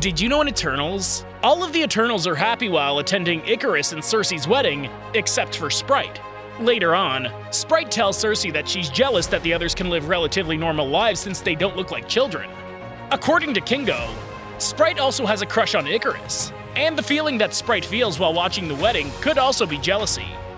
Did you know in Eternals, all of the Eternals are happy while attending Ikaris and Sersi's wedding, except for Sprite. Later on, Sprite tells Sersi that she's jealous that the others can live relatively normal lives since they don't look like children. According to Kingo, Sprite also has a crush on Ikaris, and the feeling that Sprite feels while watching the wedding could also be jealousy.